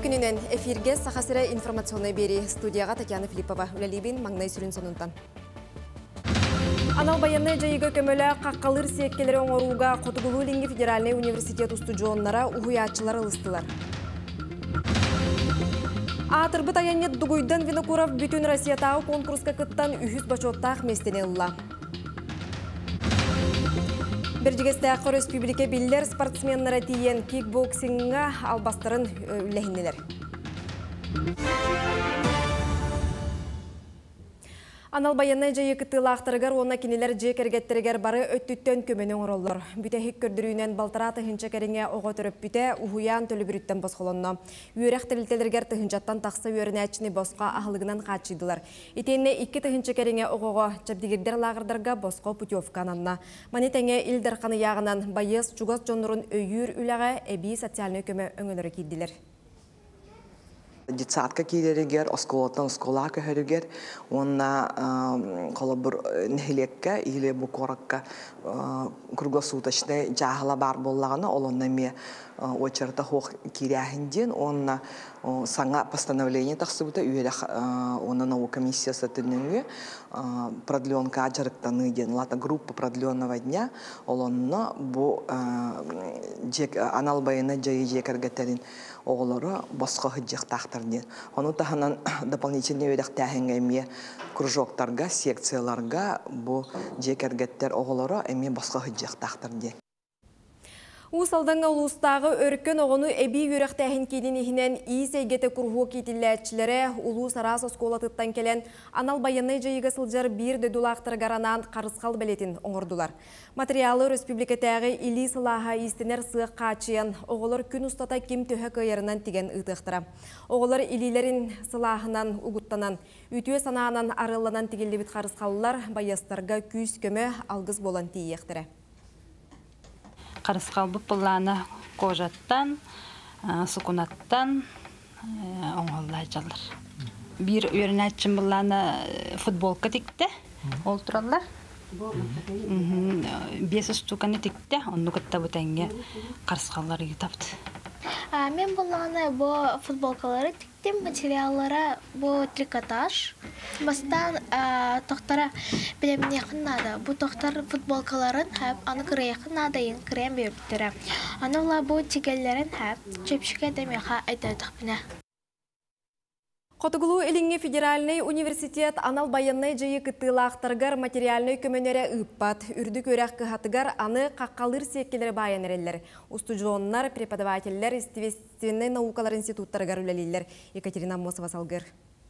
күнінен эфирге сақасыра информационный бери студияға Татьяна Филиппова үлелейбін маңнай сүрін сонунтан. Анал баянны жайығы көмөлі қаққалыр секкелері оңоруға Қотығылу Линги Федеральный университет устуджуоннара ухуячылар ылыстылар. Атырбыт аянет дугуйдан Винокуров бүтін Россиятағы конкурска кыттан үхіз бачоттақ местене ұлла. Біржігестегі республика биллер спортсменлері тиен кикбоксинга албастырын үлләхіннелер. Анал баяннай жайы кыттылақтырығар, оны кенелер жекергеттерігер бары өттүттен көменің ороллар. Бүтәхік көрдірүйінен балтараты хынча кәріңе оға түріп бүте, ұхуян төлі бүріттен босқолонна. Үйерек тәрілтелергер тыхынчаттан тақсы үйеріне әчіне босқа ағылығынан қатшыдылар. Итенне 2 тыхынча кәріңе оғаға чабдегердер лағырдарға босқа путевкананна. Манетәңе илдер қаны яғынан байыз чугас жонырын өйір үліға әбей социальный көмі өңілері кейділер. Детсадка кийлеригер, осколотан осколака хөрүгер, онна колобур нехилекке или бу коракка круглосуточный жахла бар боллаганы, олонна ме очерта хох киряхинден, онна саңа постановление тахсыбыта үйелек онна наука комиссиясы төннүнгө продленка ажырыктаны ден, лата группа продленного дня, олонна бу анал байына жайы жекергеттерин оғылары басқа хыджық тақтырден. Оны таханан дополнительный өйдік тәхінгі әме кружоктарға, секцияларға бұл жекергеттер оғылары әме басқа хыджық тақтырден. Усалданға улустағы өркен оғыны әбей өрек тәхін кейден ехінен иіс әйгеті күрғу кейтілләтшілері улус арас осколатыттан келен анал баянай жайығы сылжар бір дөдулақтыр гаранан қарысқал білетін оңырдылар. Материалы республикатағы или сылаға истенер сыық қачыян оғылар күн ұстата кем төхі көйерінен теген ұтықтыра. Оғылар илилерін сылағынан ұғыттанан, үтіе санағынан арыланан тегелдебіт қарысқалылар баястарға күйіс көмі алғыз болан тейектірі. Қарысқалбы пыланы қожаттан, сұқынаттан оңғалай жалыр. Bir өрін әтшін пыланы футболка текті, ол тұралар. 5 штуканы текті, оны күтті бұтәнге қарысқалар үйітапты. Мен бұланы бұл футболкалары тіктім, материаллары бұл трикотаж. Бастан тоқтара білеміне қыннады. Бұл тоқтар футболкаларын әп, аны кірeye қыннадайын, кірем бейбіттірі. Анығыла бұл тегелерін әп, чөпшіке дәмеға айтадық біне. Қотығылу Линги Федеральный университет анал баяннай жайы кыттылақтыргар материальный көмөнері ұппат. Үрдік өрәк кығатыгар аны қаққалыр секкелері баянерелер. Устуджуоннар, преподавательлер, естественный наукалар институттаргар үлелелер. Екатерина Мосова салгыр.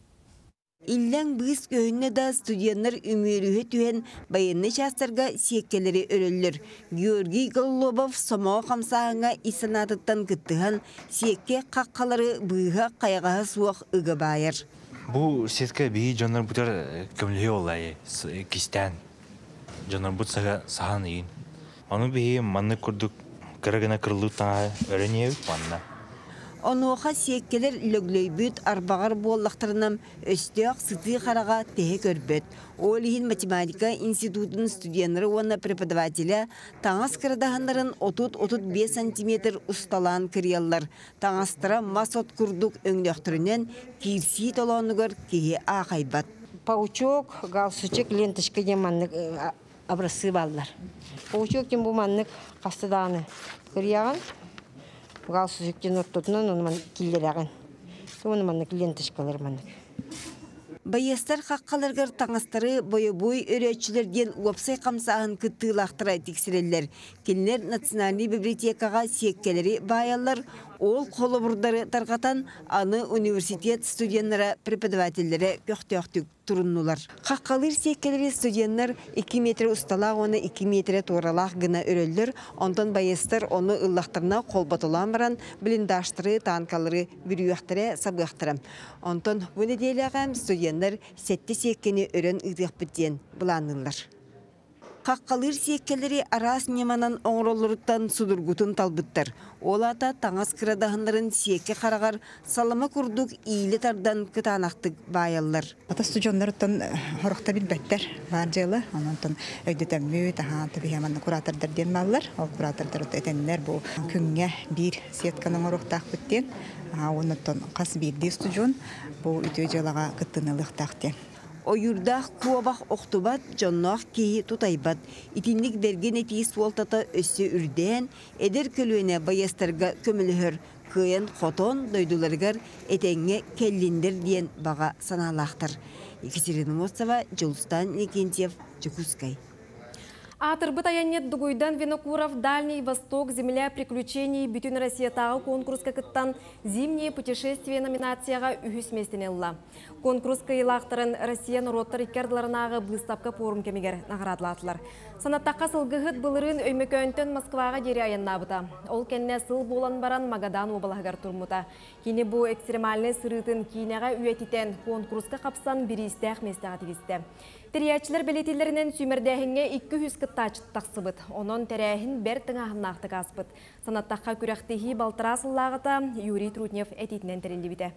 Илләң бұғыз көйінне да студенттер үмірігі түйен баянны частарға секкелері өрелілер. Георгий Голлобов сомау қамсағыңа исанатыттан күттіған секке қаққалары бұйға қайғаға суақ үгі байыр. Бұл сетке бейі жонар бұтар көмілі олай, кистен. Жонар бұт саған үйін. Оны бейі манны күрдік кірігіна кірілу таңа өріне өт манна. Онуға секкелер лөглөйбүт арбағар боллақтарынан өстіяқ сыты қараға тәе көрбөт. Олихин математика институтын студенттері оны преподавателя таңас кірдағандарын 30-35 сантиметр ұсталан кіриялар. Таңастыра масот күрдік өңдіқтірінен кирси толонығыр кейі ақайбат. Паучок, галсучек, ленточка деманны образцы балдар. Паучок дем бұл манны қастыдағаны кірияған. Галсузыктен оттотынан оны келдереген. Оны маннык ленточкалар маннык. Байыстар қаққаларғар таңастары бойы-бой өрәтшілерден уапсай қамсағын күттілақтыра тексірелер. Келінер национальный библиотекаға секкелері баялар, ол қолы бұрдары тарғатан аны университет студенттері преподавательдері көқтіқтік тұрыннулар. Қаққалыр секкелері студенттер 2 метр ұсталақ, оны 2 метр туыралақ гына өрелдер, ондан байыстар оны ұллақтарына қолбатыламыран біліндаштыры, танкалары, бүріуақтыры, сабғақтыры. Ондан бұны дейліғам студенттер сәтті секкені өрен ұйдық біттен бұланылар. Қаққалыр сиеккелері арас неманан оңроллыруттан судургутун талбыттар. Олата таңас кырадағындарын сиекке қарағар салама күрдік ийлі тардан кытанақтық байаллар. Ата студионлардан хорохта билбеттер бар жылы. Онтон өйдөтөммү таһан табияман куратордар ден баллар. Ол куратордар этеннер бу күнгө бир сетканын орохтак биттен. Онтон кас бирди студион бу үтө жылага кыттынылыктакты. Ойурдақ куабақ оқтубат жоннақ кейі тұтайбат. Итинник берген әтейі суалтата өссі үрден, әдер көлуіне баястарға көмілігір күйен хотон дойдуларғар әтәңе келліндер дейін баға саналақтыр. Екатерина Мостова, Жылстан Никентьев, Чекускай. Атырбыт аянет дугуйдан Винокуров «Дальний Восток. Земля приключений» бүтін Россиятағы конкурска кыттан «Зимние путешествия» номинацияға үхіс местенелла. Конкурска илақтырын Россия народтар иккерділарынағы бұлыстапқа форум кемегер нағырадылатылар. Санаттаққа сылғығыт бұлырын өймекөнтін Москваға дері аяннабыта. Ол кенне сыл болан баран Магадан обалағығар тұрмыта. Кені бұл экстремальный сырытын кейнеға үйетітен конкурска қапсан бірістәқ местеға тегісті. Тириячилер белетилеринен сүймердәһиңе 200 кытта ачыттақсыбыт. Онон тәрәһин бер тыңаһыннақты аспыт. Санаттаққа күрәқтехи балтырасыллағыта Юрий Трутнев әтетінен тәрелі біте.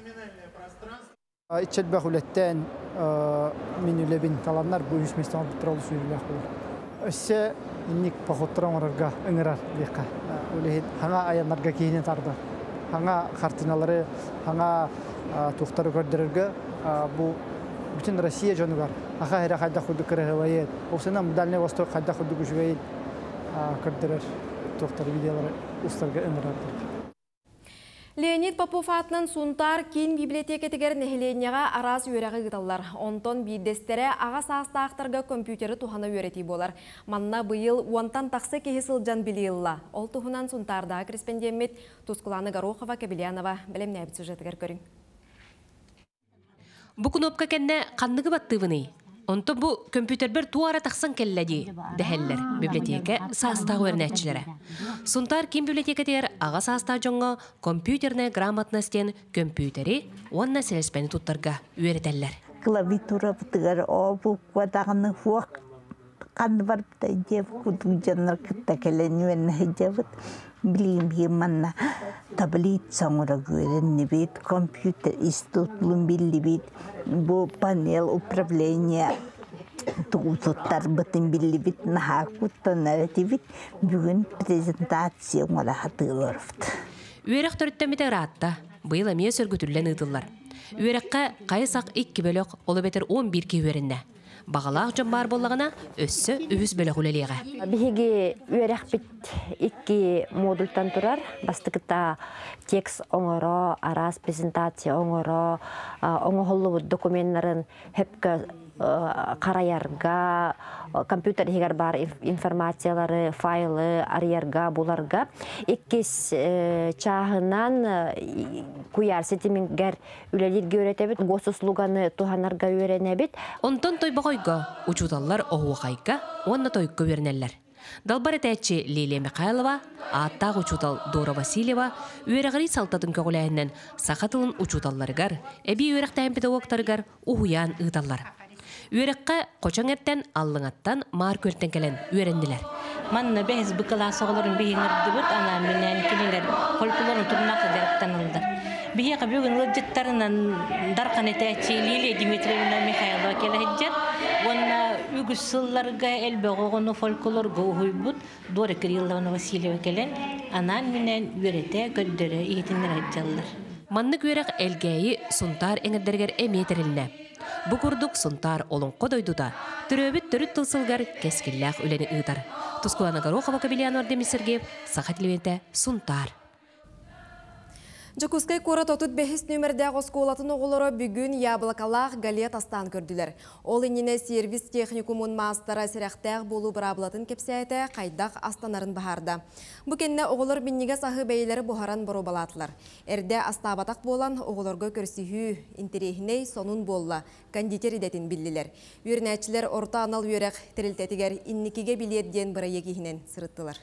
Ичет бәхулеттен менүлебин таланнар бұл үсместен бұттыралы сүйіліләқ бұл. Өссе инник пахоттыран орарға үңірар дейқа. Хаңа аянларға кейінен тарды. Хаңа қартиналары, хаңа туқтары көрдіріргі бұл bütün Россия жонугар аха хера хайда худу кырыгыбайет. Осынан Дальний Восток хайда худу күшгейт кырдырыр тоқтар видеолары устарга ымырадыр. Леонид Попов атынан сунтар кейін библиотекетігер нехеленияға араз үйерегі ғыталар. Онтон бейдестере аға састақтарға компьютері тухана үйерети болар. Манна бұйыл уантан тақсы кехесіл жан білейілла. Ол тухынан сунтарда креспендемет Тускуланы Горохова, Кабелянова білемне әбіт сюжетігер көрін. Бу кнопка кенне қандығы баттывыны. Онто бу компьютербер туара тақсан келләди дәһәлләр библиотека састағы өрнәтчілері. Сунтар ким библиотека тер аға саста жоңға компьютерне грамотностен компьютери онна селеспені туттарға үйретәлләр. Клавитура бұтығар о буква дағыны фуақ қанды бар бұтай дев күдің жанар күтті кәләні өні жабыт. Bileyim manna tablets sonra görünni bit, kompüter istutlum billi bit, bu panel upravlения tuğutlar batın billi bit, naha kuttanarati bit, bugün prezentasiya ola hatırlarıfdı. Üyerek törüttemite rahatta, bıyıl amiye sörgütürlen ıdıllar. Üyerekka kayısak 2 bölük, olu beter 11 ki üyerinne. Бағалақ жон бар болағына өссі үз бөлі құлелеға. Бігі үйерек бит 2 модультан тұрар. Бастықыта текст оңыры, арас презентация оңыры, оңығылы документларын хөпкі қараярға, компьютер егер бар информациялары, файлы, арыярға, бұларға. 2 чағынан күйар сетімінгер үлелерге өретебет, госуслуганы туханарға өйренебет. Онтон той бағойға, учуталар оғуқайға, онна тойыққа өрнелер. Далбар әтәтші Лилия Михайлова, аттақ учутал Дора Васильева, үйерағыры салтатын көғіләйінен сақатылын учуталларығар, әбі үйерақтайын педагогтарығар ұғуян ұйталар. Үйерекқа қочан әрттен аллыңаттан мар көрттен келен үйеренділер. Манна бәз бұқыласы оларын бейіңірді бұд, ана менен келелер қолпыларын тұрнақы дәріптен ұлдар. Бейеға бүгін ұлжеттарынан дарқан әтәтші Лилия Дмитриевна Михайлова келі хеджет, онна үгіз сылларға әлбәғі оғыны фольклорға ұғый бұд, Дора Кирилловна Васильева келен, анан менен үйерете көддері етіндер әджалылар. Манны үйерек әлгәйі сунтар әңірдергер әметеріліне. Бу курдук сунтар олон кодойдуда, түрөбіт түріт тылсылгар кескілләқ үлені ұйтар. Тускуланы Горохова, Кабелянова, Демис Сергеев, Сахатилевенте, сунтар. Жакускай кора тотут бехис нөмірдәғ осколатын оғылары бүгін ябылақалақ галет астан көрділер. Ол еніне сервис техникумын мастара сірәқтәғ болу бұрабылатын кепсәйті қайдақ астанарын бағарды. Бүкенне оғылар біннеге сағы бәйлері бұхаран бұру балатылар. Әрде астабатақ болан оғыларға көрсіхі интерехіней сонун болла, кондитер едетін білділер. Үйірнәтчілер орта анал үйерек тірілтетігер инникеге білетден бұра егихінен сырыттылар.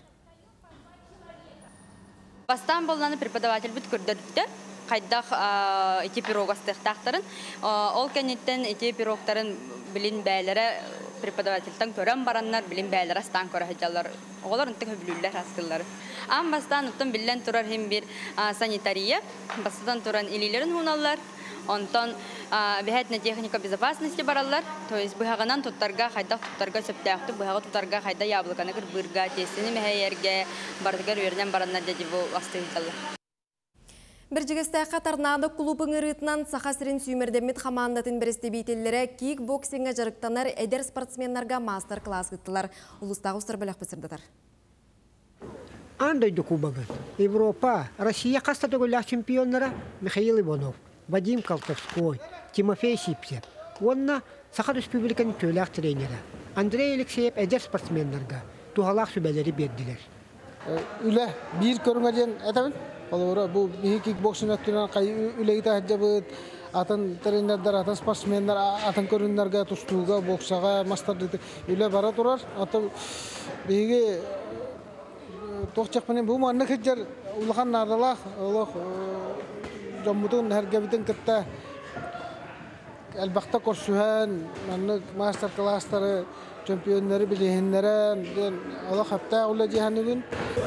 Бастан боланы преподаватель бүт көрдірді. Қайдақ эти пирог астықтақтарын. Ол кәнеттен эти пирогтарын білін бәлері преподавательтан көрөн бараннар билим бәйләр астан көрәһәҗәләр. Оголар интек хөблүлләр аскыллар. Ам бастан уттан билен турар һәм бир санитария, бастан туран илиләрен хуналлар. Онтон бәһәтне техника безопасности бараллар. То есть быһаганан туттарга хайда туттарга сөптәхтә, быһага туттарга хайда яблыканы кыр бырга тесене мәһәйәргә бардыгар үрдән бараннар дәҗи бу астыйталлар. Біржігістәққа торнадо клубың ұрытынан сақасырын сүймердемет қамандатын бірістебейтелері кикбоксинга жарықтанар әдер спортсменларға мастер-класс ғыттылар. Улыстағы ұстар білек пісірдітар. Андайды кубагы. Европа, Россия қаста төгілі чемпионлары Михаил Иванов, Вадим Колтовской, Тимофей Сипсеп. Онна Саха Республиканың төләқ тренері Андрей Алексеев әдер спортсменларға туғалақ сүбәлері берділер. Үлі бір көріңерден әтәмін? Олора bu bir kickboxing ötüren kay üleyi tahcabıt atan trainerler atan sportsmenler atan körünlerge tustuğga boksaga master dedi üle bara durar ata bir toqçaq menen bu manna kejar ulğan nardalar Allah jamutun her gabitin kitta elbaqta korsuhan manna master classları championları bilehenlere Allah hatta ulla cehannemin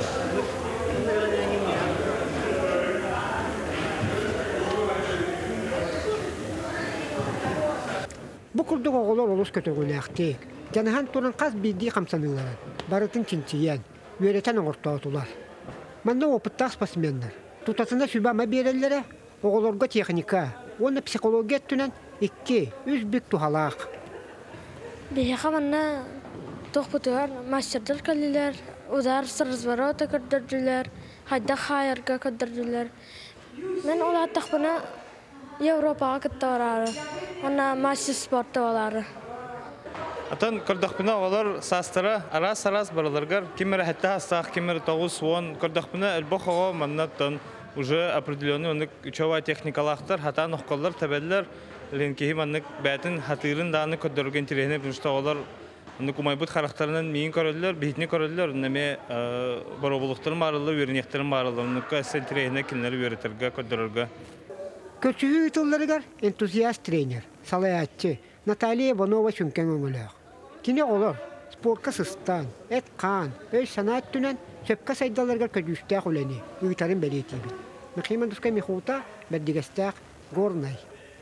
Bu kurduk oğular oluz kötөгülәkti. Janahan turan qaz bildiği kamsanılar. Baratın çinçiyen, öğreten ortağıtılar. Manna opıttaq spasimenler. Tutasında sübama berellere, oğularga teknika, onu psikologiya tünen 2-3 büyük tuhalaq. Beyha manna toqputular, masterlar kaliler, udar sırızvarota kırdırdılar, hayda hayarga kırdırdılar. Men ola taqbına Европаға кітті орары. Ona master sportta oları. Atan kırdaqpına olar sastara aras baralargar. Kimere hatta hastaq, kimere 9-10 kırdaqpına elbaq oğa mannattan уже определенный учевая техникалақтар, хата нұққалар, табеллер, ленкеhi маннык бәтін хатырын даны көддірген тирехіне, потому что олар кумайбыт характарынан мейін көрелер, бейітіне көрелер, неме баробылықтарын барылы, вернектарын барылы, нұққа әсен тирехіне кенлері веретерге, көддірерге. Kötühü yıtıllarıgar entuziyast trener, salayatçı Natalya Ivanova çünken öngülüyor. Kine olur, sporka sıstan, et kan, öz sanat tünen söpka saydalargar kötüstağ uleni, uyutarın belirtiyi. Mekhiman duska mihuta, beddigestağ, gornay.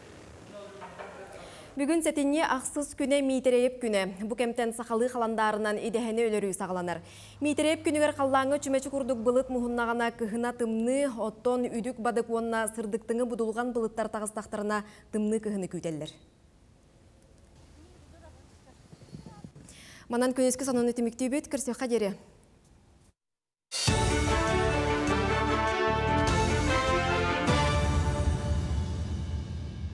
Бүгін сәтіне ақсыз күні мейтерейіп күні. Бұл кемтен сақалы қаландарынан идехені өлірі сағаланар. Мейтерейіп күнігер қаллаңы чүмәчі күрдік бұлыт мұхыннағана кіхіна тымны, оттон үдік бадық онына сырдықтыңы бұдылған бұлыттар тағыстақтарына тымны кіхіні күйтелер. Манан көнескі санын өтімікті бет, кірсе қадері.